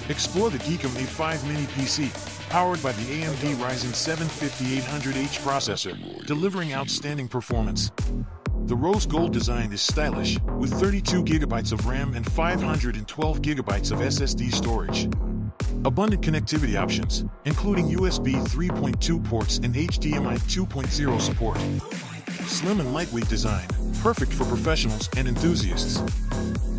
Explore the GEEKOM A5 Mini PC, powered by the AMD Ryzen 7 5800H processor, delivering outstanding performance. The rose gold design is stylish, with 32 GB of RAM and 512 GB of SSD storage. Abundant connectivity options, including USB 3.2 ports and HDMI 2.0 support. Slim and lightweight design, perfect for professionals and enthusiasts.